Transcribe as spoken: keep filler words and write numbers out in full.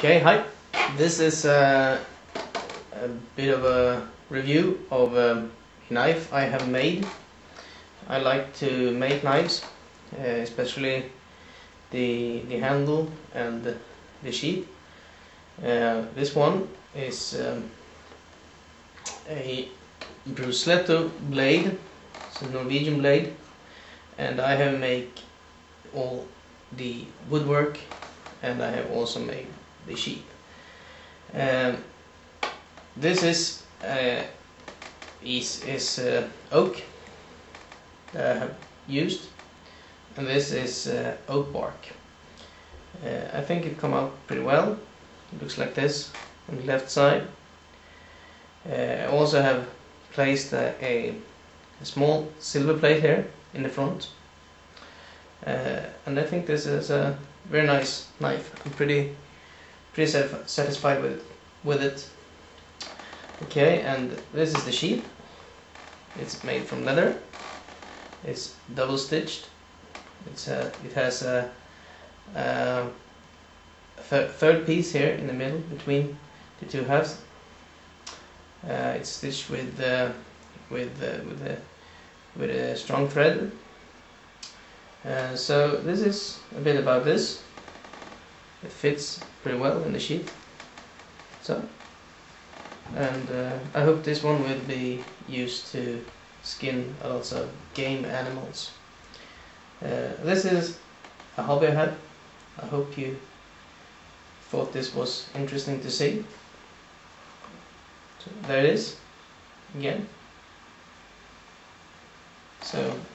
Okay, hi. This is uh, a bit of a review of a knife I have made. I like to make knives, uh, especially the the handle and the, the sheath. Uh, this one is um, a Brusletto blade. It's a Norwegian blade, and I have made all the woodwork, and I have also made the sheath. Um, this is uh, is is uh, oak that I have used, and this is uh, oak bark. Uh, I think it come out pretty well. It looks like this on the left side. Uh, I also have placed a, a, a small silver plate here in the front, uh, and I think this is a very nice knife. I'm pretty pretty satisfied with it, with it. Okay, and this is the sheath. It's made from leather. It's double stitched. It's a, it has a, a th third piece here in the middle between the two halves. Uh, it's stitched with uh, with uh, with a with a strong thread. Uh, so this is a bit about this. It fits pretty well in the sheath. So, and uh, I hope this one will be used to skin a lot of game animals. Uh, this is a hobby I had. I hope you thought this was interesting to see. So there it is again. So